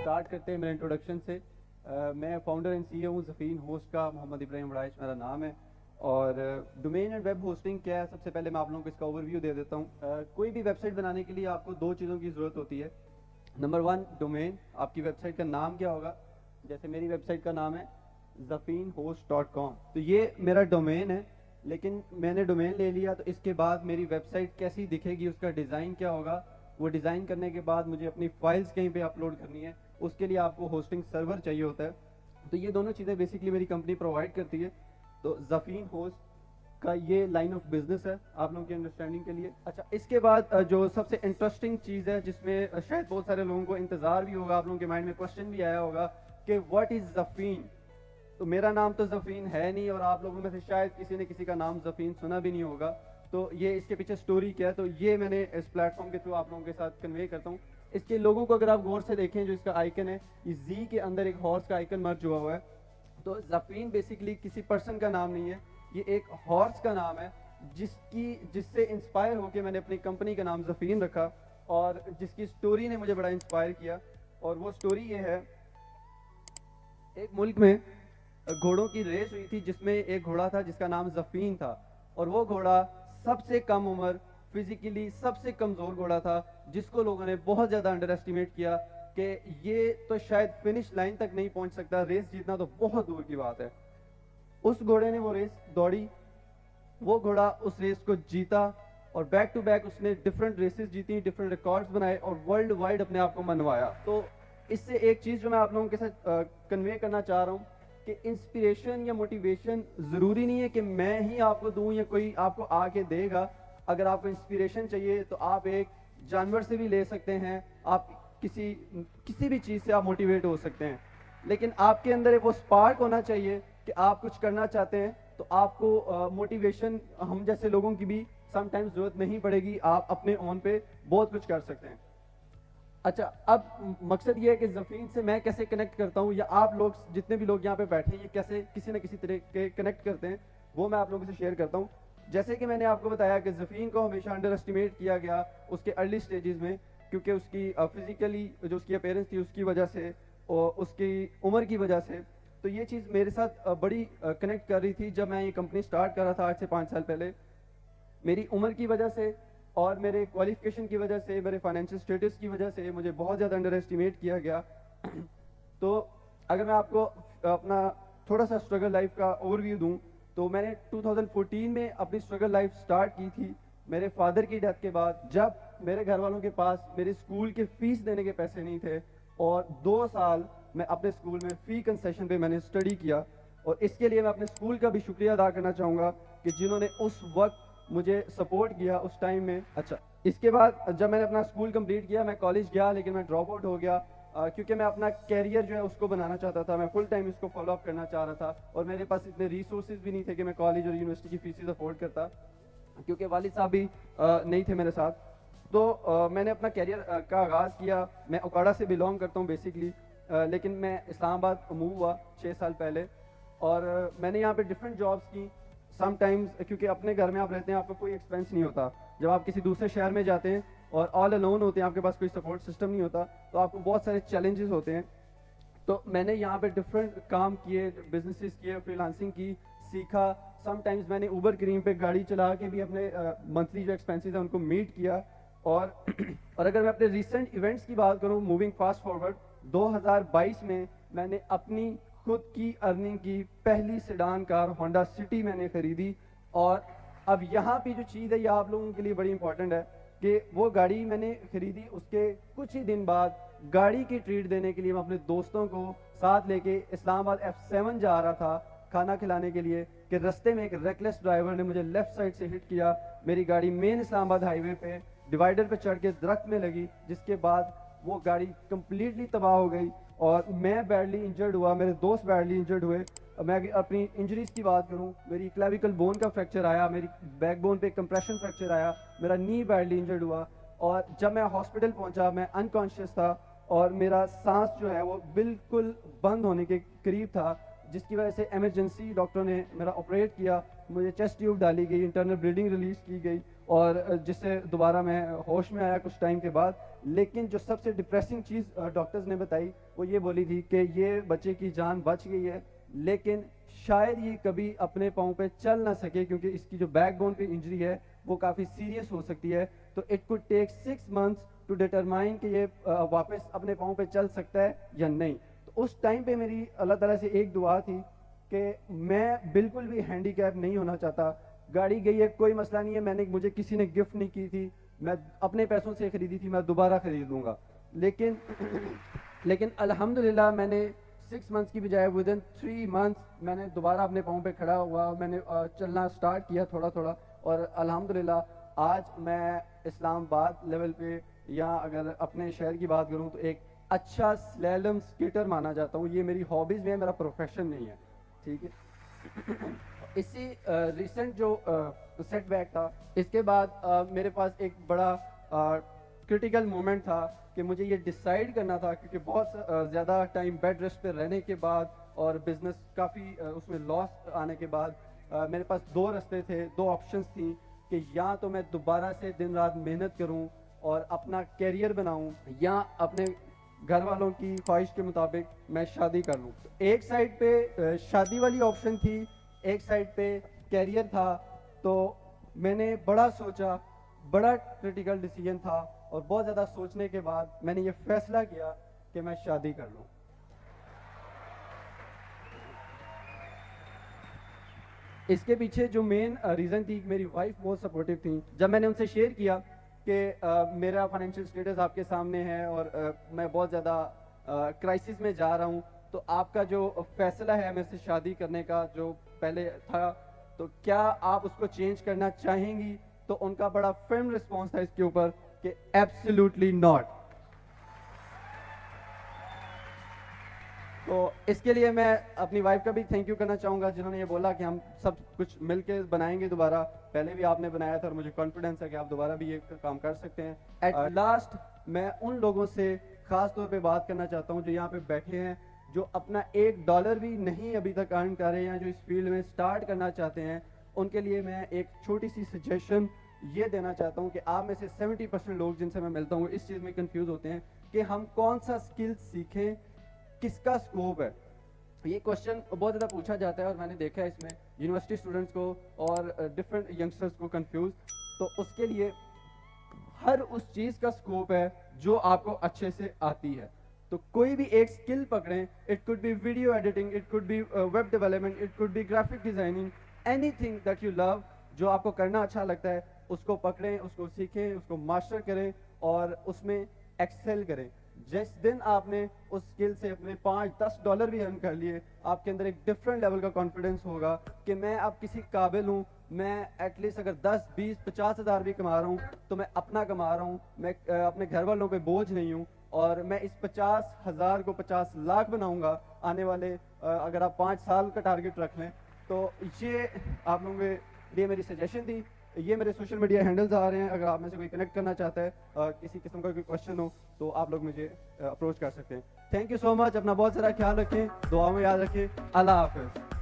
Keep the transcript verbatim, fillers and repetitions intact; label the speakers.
Speaker 1: Start करते हैं मेरे इंट्रोडक्शन से. uh, मैं फाउंडर एंड सी ई ओ हूँ ज़फ़ीन होस्ट का. मोहम्मद इब्राहिम वड़ाइश मेरा नाम है. और डोमेन एंड वेब होस्टिंग क्या है, सबसे पहले मैं आप लोगों को इसका ओवरव्यू दे देता हूँ. uh, कोई भी वेबसाइट बनाने के लिए आपको दो चीज़ों की ज़रूरत होती है. Number one, domain. आपकी वेबसाइट का नाम क्या होगा. जैसे मेरी वेबसाइट का नाम है ज़फ़ीन होस्ट डॉट कॉम, तो ये मेरा डोमेन है. लेकिन मैंने डोमेन ले लिया तो इसके बाद मेरी वेबसाइट कैसी दिखेगी, उसका डिज़ाइन क्या होगा, वो डिज़ाइन करने के बाद मुझे अपनी फाइल्स कहीं पे अपलोड करनी है, उसके लिए आपको होस्टिंग सर्वर चाहिए होता है. तो ये दोनों चीज़ें बेसिकली मेरी कंपनी प्रोवाइड करती है. तो ज़फ़ीन होस्ट का ये लाइन ऑफ बिजनेस है आप लोगों की अंडरस्टैंडिंग के लिए. अच्छा, इसके बाद अ, जो सबसे इंटरेस्टिंग चीज़ है, जिसमें अ, शायद बहुत सारे लोगों को इंतज़ार भी होगा, आप लोगों के माइंड में क्वेश्चन भी आया होगा कि व्हाट इज़ ज़फ़ीन. तो मेरा नाम तो ज़फ़ीन है नहीं, और आप लोगों में से शायद किसी ने किसी का नाम ज़फ़ीन सुना भी नहीं होगा. तो ये इसके पीछे स्टोरी क्या है, तो ये मैंने इस प्लेटफॉर्म के थ्रू आप लोगों के साथ कन्वे करता हूँ. इसके लोगों को अगर आप गौर से देखें, जो इसका आइकन है, ये जी के अंदर एक हॉर्स का आइकन मर्ज हुआ हुआ है. तो ज़फ़ीन बेसिकली किसी पर्सन का नाम नहीं है, ये एक हॉर्स का नाम है, जिसकी जिससे इंस्पायर होकर मैंने अपनी कंपनी का नाम ज़फ़ीन रखा, और जिसकी स्टोरी ने मुझे बड़ा इंस्पायर किया. और वो स्टोरी ये है, एक मुल्क में घोड़ों की रेस हुई थी, जिसमें एक घोड़ा था जिसका नाम ज़फ़ीन था. और वो घोड़ा सबसे कम उम्र, फिजिकली सबसे कमज़ोर घोड़ा था, जिसको लोगों ने बहुत ज़्यादा अंडर एस्टिमेट किया कि ये तो शायद फिनिश लाइन तक नहीं पहुंच सकता, रेस जीतना तो बहुत दूर की बात है. उस घोड़े ने वो रेस दौड़ी, वो घोड़ा उस रेस को जीता, और बैक टू बैक उसने डिफरेंट रेसेस जीती, डिफरेंट रिकॉर्ड्स बनाए, और वर्ल्ड वाइड अपने आप को मनवाया. तो इससे एक चीज़ जो मैं आप लोगों के साथ कन्वे करना चाह रहा हूँ कि इंस्पिरेशन या मोटिवेशन ज़रूरी नहीं है कि मैं ही आपको दूं या कोई आपको आके देगा. अगर आपको इंस्पिरेशन चाहिए तो आप एक जानवर से भी ले सकते हैं, आप किसी किसी भी चीज़ से आप मोटिवेट हो सकते हैं. लेकिन आपके अंदर वो स्पार्क होना चाहिए कि आप कुछ करना चाहते हैं, तो आपको मोटिवेशन uh, हम जैसे लोगों की भी समटाइम्स ज़रूरत नहीं पड़ेगी. आप अपने ओन पे बहुत कुछ कर सकते हैं. अच्छा, अब मकसद ये है कि ज़फ़ीन से मैं कैसे कनेक्ट करता हूँ, या आप लोग जितने भी लोग यहाँ पे बैठे हैं, ये कैसे किसी न किसी तरह के कनेक्ट करते हैं, वो मैं आप लोगों से शेयर करता हूँ. जैसे कि मैंने आपको बताया कि ज़फ़ीन को हमेशा अंडर एस्टिमेट किया गया उसके अर्ली स्टेजेस में, क्योंकि उसकी फिज़िकली जो उसकी अपीयरेंस थी उसकी वजह से, और उसकी उम्र की वजह से. तो ये चीज़ मेरे साथ बड़ी कनेक्ट कर रही थी जब मैं ये कंपनी स्टार्ट कर रहा था आज से पाँच साल पहले. मेरी उम्र की वजह से और मेरे क्वालिफिकेशन की वजह से, मेरे फाइनेंशियल स्टेटस की वजह से मुझे बहुत ज़्यादा अंडर एस्टिमेट किया गया. तो अगर मैं आपको अपना थोड़ा सा स्ट्रगल लाइफ का ओवरव्यू दूं, तो मैंने दो हज़ार चौदह में अपनी स्ट्रगल लाइफ स्टार्ट की थी मेरे फादर की डेथ के बाद, जब मेरे घर वालों के पास मेरे स्कूल के फ़ीस देने के पैसे नहीं थे. और दो साल मैं अपने स्कूल में फ़ी कंसेशन पे मैंने स्टडी किया, और इसके लिए मैं अपने स्कूल का भी शुक्रिया अदा करना चाहूँगा कि जिन्होंने उस वक्त मुझे सपोर्ट किया उस टाइम में. अच्छा, इसके बाद जब मैंने अपना स्कूल कंप्लीट किया, मैं कॉलेज गया, लेकिन मैं ड्रॉप आउट हो गया, आ, क्योंकि मैं अपना कैरियर जो है उसको बनाना चाहता था. मैं फुल टाइम इसको फॉलो अप करना चाह रहा था, और मेरे पास इतने रिसोर्सेज भी नहीं थे कि मैं कॉलेज और यूनिवर्सिटी की फीसेस अफोर्ड करता, क्योंकि वालिद साहब भी आ, नहीं थे मेरे साथ. तो आ, मैंने अपना कैरियर का आगाज़ किया. मैं उकाड़ा से बिलोंग करता हूँ बेसिकली, लेकिन मैं इस्लामाबाद मूव हुआ छः साल पहले, और आ, मैंने यहाँ पे डिफरेंट जॉब्स की. समटाइम्स क्योंकि अपने घर में आप रहते हैं, आपका कोई एक्सपेंस नहीं होता. जब आप किसी दूसरे शहर में जाते हैं और ऑल अलोन होते हैं, आपके पास कोई सपोर्ट सिस्टम नहीं होता, तो आपको बहुत सारे चैलेंजेस होते हैं. तो मैंने यहाँ पे डिफरेंट काम किए, बिजनेसेस किए, फ्रीलांसिंग की, सीखा. समटाइम्स मैंने ऊबर क्रीम पे गाड़ी चला के भी अपने मंथली uh, जो एक्सपेंसेस हैं उनको मीट किया. और और अगर मैं अपने रिसेंट इवेंट्स की बात करूँ, मूविंग फास्ट फॉरवर्ड, दो हज़ार बाईस में मैंने अपनी खुद की अर्निंग की पहली सेडान कार होंडा सिटी मैंने खरीदी. और अब यहाँ पे जो चीज़ है ये आप लोगों के लिए बड़ी इंपॉर्टेंट है कि वो गाड़ी मैंने खरीदी, उसके कुछ ही दिन बाद गाड़ी की ट्रीट देने के लिए मैं अपने दोस्तों को साथ लेके इस्लामाबाद एफ सेवन जा रहा था खाना खिलाने के लिए, कि रास्ते में एक रेकलेस ड्राइवर ने मुझे लेफ्ट साइड से हिट किया. मेरी गाड़ी मेन इस्लामाबाद हाईवे पे डिवाइडर पे चढ़ के दरख्त में लगी, जिसके बाद वो गाड़ी कम्प्लीटली तबाह हो गई, और मैं बैडली इंजर्ड हुआ, मेरे दोस्त बैडली इंजर्ड हुए. मैं अपनी इंजरीज की बात करूं, मेरी क्लेविकल बोन का फ्रैक्चर आया, मेरी बैक बोन पे कंप्रेशन फ्रैक्चर आया, मेरा नी बैडली इंजर्ड हुआ. और जब मैं हॉस्पिटल पहुंचा, मैं अनकॉन्शियस था, और मेरा सांस जो है वो बिल्कुल बंद होने के करीब था, जिसकी वजह से एमरजेंसी डॉक्टर ने मेरा ऑपरेट किया, मुझे चेस्ट ट्यूब डाली गई, इंटरनल ब्लीडिंग रिलीज की गई, اور جس سے دوبارہ میں ہوش میں آیا کچھ ٹائم کے بعد. لیکن جو سب سے ڈپریسنگ چیز ڈاکٹرز نے بتائی وہ یہ بولی تھی کہ یہ بچے کی جان بچ گئی ہے لیکن شاید یہ کبھی اپنے پاؤں پہ چل نہ سکے کیونکہ اس کی جو بیک بون پہ انجری ہے وہ کافی سیریس ہو سکتی ہے. تو it could take six months to determine کہ یہ واپس اپنے پاؤں پہ چل سکتا ہے یا نہیں. تو اس ٹائم پہ میری اللہ تعالیٰ سے ایک دعا تھی کہ میں بالکل بھی ہینڈی کیپ نہیں ہونا چاہتا. گاڑی گئی ہے کوئی مسئلہ نہیں ہے, میں نے مجھے کسی نے گفٹ نہیں کی تھی, میں اپنے پیسوں سے خریدی تھی, میں دوبارہ خرید لوں گا. لیکن لیکن الحمدللہ میں نے سکس منتھس کی بجائے ود ان تھری منتھس میں نے دوبارہ اپنے پاؤں پہ کھڑا ہوا, میں نے چلنا اسٹارٹ کیا تھوڑا تھوڑا, اور الحمدللہ آج میں اسلام آباد لیول پہ یا اگر اپنے شہر کی بات کروں تو ایک اچھا سلیلم اسکیٹر مانا جاتا ہوں. یہ میری ہابیز میں ہے, میرا پروفیشن نہیں ہے. ٹھیک ہے. اسی ریسنٹ جو سیٹ بیک تھا اس کے بعد میرے پاس ایک بڑا کرٹیکل مومنٹ تھا کہ مجھے یہ ڈیسائیڈ کرنا تھا کیونکہ بہت زیادہ ٹائم بیڈ ریسٹ پہ رہنے کے بعد اور بزنس کافی اس میں لاس آنے کے بعد میرے پاس دو راستے تھے, دو آپشنس تھیں کہ یا تو میں دوبارہ سے دن رات محنت کروں اور اپنا کیریئر بناؤں یا اپنے گھر والوں کی خواہش کے مطابق میں شادی کر لوں. ایک سائڈ پہ شادی والی آپشن تھی, ایک سائڈ پہ کیریئر تھا. تو میں نے بڑا سوچا, بڑا کرٹیکل ڈیسیجن تھا, اور بہت زیادہ سوچنے کے بعد میں نے یہ فیصلہ کیا کہ میں شادی کر لوں. اس کے پیچھے جو مین ریزن تھی, میری وائف بہت سپورٹیو تھیں. جب میں نے ان سے شیئر کیا کہ میرا فائنینشیل اسٹیٹس آپ کے سامنے ہے اور میں بہت زیادہ کرائسس میں جا رہا ہوں, تو آپ کا جو فیصلہ ہے میرے سے شادی کرنے کا جو پہلے تھا, تو کیا آپ اس کو چینج کرنا چاہیں گی؟ تو ان کا بڑا فرم رسپانس تھا اس کے اوپر کہ ایبسلیوٹلی ناٹ. تو اس کے لیے میں اپنی وائف کا بھی تھینک یو کرنا چاہوں گا جنہوں نے یہ بولا کہ ہم سب کچھ مل کے بنائیں گے دوبارہ. پہلے بھی آپ نے بنایا تھا اور مجھے کانفیڈنس ہے کہ آپ دوبارہ بھی یہ کام کر سکتے ہیں. ایٹ لاسٹ میں ان لوگوں سے خاص طور پہ بات کرنا چاہتا ہوں جو یہاں پہ بیٹھے ہیں, جو اپنا ایک ڈالر بھی نہیں ابھی تک ارن کر رہے ہیں, جو اس فیلڈ میں سٹارٹ کرنا چاہتے ہیں. ان کے لیے میں ایک چھوٹی سی سجیشن یہ دینا چاہتا ہوں کہ آپ میں سے سیونٹی پرسینٹ لوگ جن سے میں ملتا ہوں اس چیز میں کنفیوز ہوتے ہیں کہ ہم کون سا اسکل سیکھیں, کس کا اسکوپ ہے. یہ کوشچن بہت زیادہ پوچھا جاتا ہے اور میں نے دیکھا ہے اس میں یونیورسٹی اسٹوڈنٹس کو اور ڈفرینٹ ینگسٹرس کو کنفیوز. تو اس کے لیے ہر اس چیز کا اسکوپ ہے جو آپ کو اچھے سے آتی ہے. تو کوئی بھی ایک اسکل پکڑیں, it could be video editing, it could be web development, it could be graphic designing, anything that you love, جو آپ کو کرنا اچھا لگتا ہے اس کو پکڑیں, اس کو سیکھیں, اس کو ماسٹر کریں اور اس میں ایکسل کریں. جس دن آپ نے اس اسکل سے اپنے پانچ دس ڈالر بھی ارن کر لیے, آپ کے اندر ایک ڈفرینٹ لیول کا کانفیڈنس ہوگا کہ میں اب کسی قابل ہوں. میں ایٹ لیسٹ اگر دس بیس پچاس ہزار بھی کما رہا ہوں تو میں اپنا کما رہا ہوں, میں اپنے گھر والوں پہ بوجھ نہیں ہوں, اور میں اس پچاس ہزار کو پچاس لاکھ بناؤں گا آنے والے, اگر آپ پانچ سال کا ٹارگیٹ رکھ لیں. تو یہ آپ لوگوں کے لیے میری سجیشن تھی. یہ میرے سوشل میڈیا ہینڈلز آ رہے ہیں, اگر آپ میں سے کوئی کنیکٹ کرنا چاہتا ہے, کسی قسم کا کوئی کوشچن ہو تو آپ لوگ مجھے اپروچ کر سکتے ہیں. Thank you so much. اپنا بہت سارا خیال رکھیں, دعاؤں میں یاد رکھیں. اللہ حافظ.